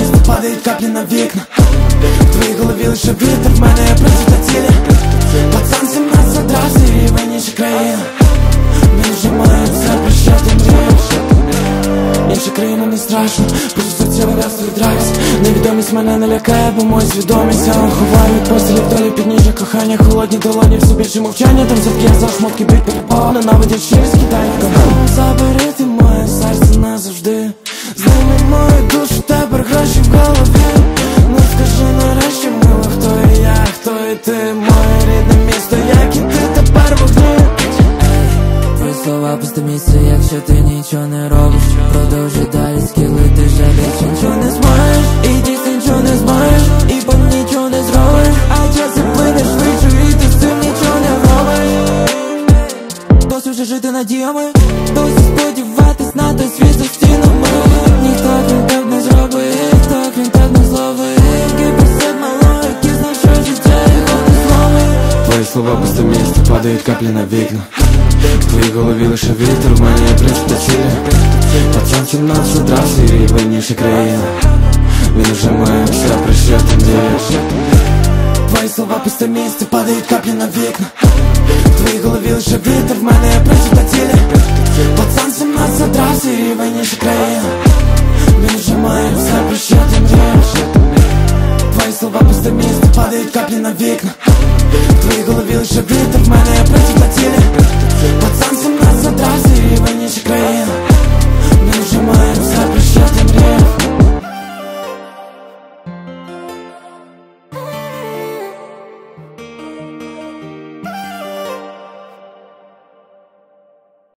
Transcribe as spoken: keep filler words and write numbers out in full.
місці падають каплі на вікна. В твоїй голові лише вітер, в мене є просто та цілі. Пацан сімнадцять одразу і рівень інша країна. Він вже має все, про що ти мрієш. Інша країна не страшно, просто серцевий раз відрайся. Невідомість мене не лякає, бо моя свідомість. Я ховаю від пострілів долі підніжжя кохання. Холодні долоні, все більше мовчання. Там завдки я за шмотки бить перепало. Ненавидять щирість, кидають кохання. Забери ти моє серце назавжди. Знайми мою душу, тепер гроші в голові. Ну скажи нарешті, мила, хто і я, хто і ти. Моє рідне місто, як і ти тепер вогні. Твої слова пусте місце, якщо ти нічого не робиш. Продовжуй далі скіли, ти вже більше нічого не зможеш. І дійсно нічого не зможеш, і по нічого не зробиш. А час плине швидше, і ти з цим нічого не робиш. Досі вже жити надіями, досі сподіватись на той світ за стінами. Ніхто крім так не зробить, ніхто крім так не зловить. Кипер мало, який знав, що життя його не зловить. Твої слова пусте місце, падають каплі на вікна. В твоїй голові лише вітер, в мене є принцип цілі. Пацан сімнадцять одразу і рівень інша країна. Він уже має все, про що ти мрієш. Твої слова пусте місце, падають каплі на вікна. В твоїй голові лише вітер, в мене є принцип цілі. Пацан сімнадцять одразу і рівень інша країна. Він уже має все, про що ти мрієш. Твої слова пусте місце, падають каплі на вікна.